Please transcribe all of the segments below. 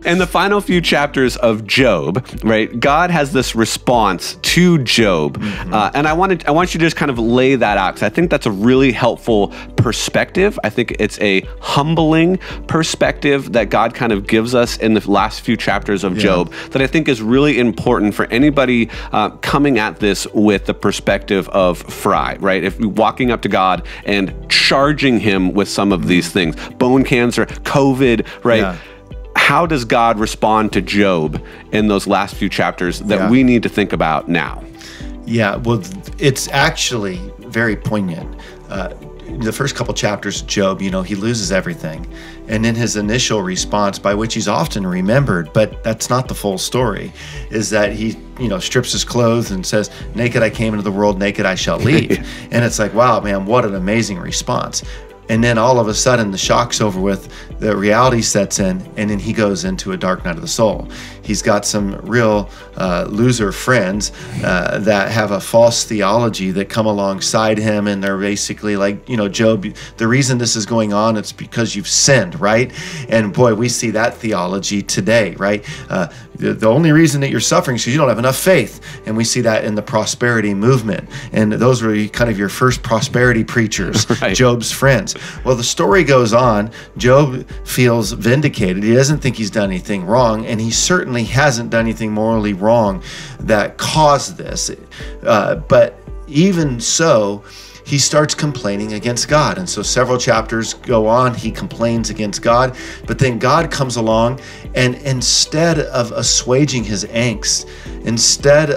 In the final few chapters of Job, right, God has this response to Job. And I want you to just kind of lay that out, because I think that's a really helpful perspective. I think it's a humbling perspective that God kind of gives us in the last few chapters of Job that I think is really important for anybody coming at this with the perspective of Fry, right? If you're walking up to God and charging him with some of these things, bone cancer, COVID, right? Yeah. How does God respond to Job in those last few chapters that we need to think about now? Yeah, well, it's actually very poignant. The first couple chapters of Job, he loses everything. And in his initial response, by which he's often remembered, but that's not the full story, is that he, strips his clothes and says, "Naked I came into the world, naked I shall leave." And it's like, wow, man, what an amazing response. And then all of a sudden the shock's over with, the reality sets in, and then he goes into a dark night of the soul. He's got some real loser friends that have a false theology that come alongside him, and they're basically like, Job, the reason this is going on, it's because you've sinned, right? And boy, we see that theology today, right? The only reason that you're suffering is because you don't have enough faith. And we see that in the prosperity movement. And those were kind of your first prosperity preachers, right. Job's friends. Well, the story goes on. Job feels vindicated. He doesn't think he's done anything wrong, and he certainly hasn't done anything morally wrong that caused this. But even so, he starts complaining against God. And so several chapters go on, he complains against God, but then God comes along, and instead of assuaging his angst, instead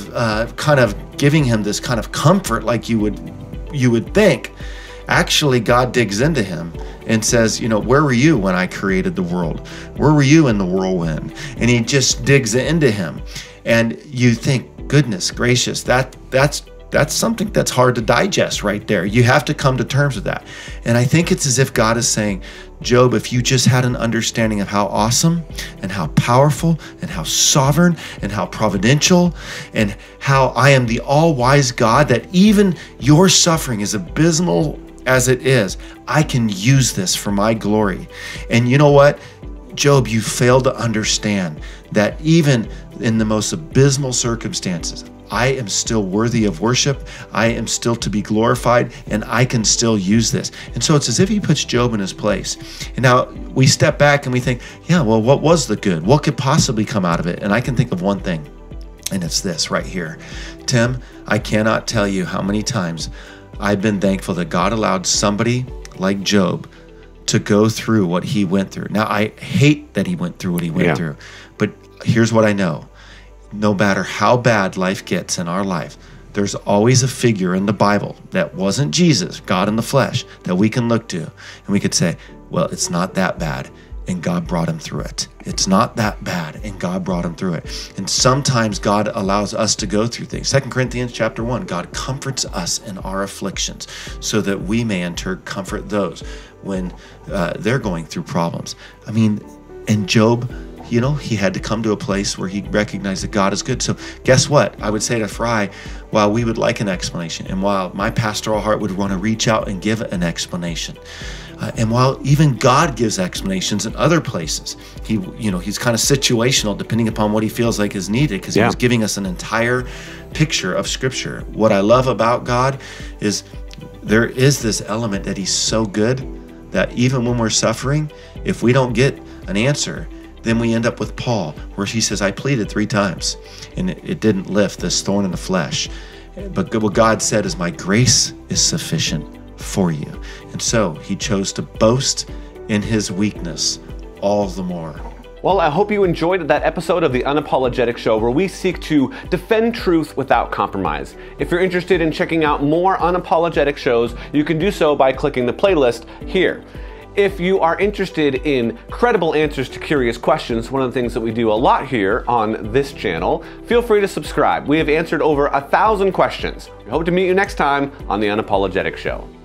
of kind of giving him this kind of comfort like you would think, actually God digs into him and says, where were you when I created the world? Where were you in the whirlwind? And he just digs into him. And you think, goodness gracious, that's something that's hard to digest right there. You have to come to terms with that. And I think it's as if God is saying, Job, if you just had an understanding of how awesome and how powerful and how sovereign and how providential and how I am the all-wise God, that even your suffering is abysmal as it is, I can use this for my glory. And you know what? Job, you failed to understand that even in the most abysmal circumstances, I am still worthy of worship. I am still to be glorified, and I can still use this. And so it's as if he puts Job in his place. And now we step back and we think, yeah, well, what was the good? What could possibly come out of it? And I can think of one thing, and it's this right here. Tim, I cannot tell you how many times I've been thankful that God allowed somebody like Job to go through what he went through. Now, I hate that he went through what he went through, but here's what I know. No matter how bad life gets in our life, there's always a figure in the Bible that wasn't Jesus, God in the flesh, that we can look to. And we could say, well, it's not that bad, and God brought him through it. It's not that bad, and God brought him through it. And sometimes God allows us to go through things. 2 Corinthians chapter 1, God comforts us in our afflictions so that we may in turn comfort those when they're going through problems. I mean, and Job, he had to come to a place where he recognized that God is good. So guess what? I would say to Fry, while we would like an explanation, and while my pastoral heart would want to reach out and give an explanation, and while even God gives explanations in other places, he's kind of situational depending upon what he feels like is needed, because he was giving us an entire picture of Scripture. What I love about God is there is this element that he's so good that even when we're suffering, if we don't get an answer, then we end up with Paul, where he says, I pleaded 3 times, and it didn't lift this thorn in the flesh. But what God said is, my grace is sufficient for you. And so he chose to boast in his weakness all the more. Well, I hope you enjoyed that episode of The Unapologetic Show, where we seek to defend truth without compromise. If you're interested in checking out more unapologetic shows, you can do so by clicking the playlist here. If you are interested in credible answers to curious questions, one of the things that we do a lot here on this channel, feel free to subscribe. We have answered over 1,000 questions. We hope to meet you next time on The Unapologetic Show.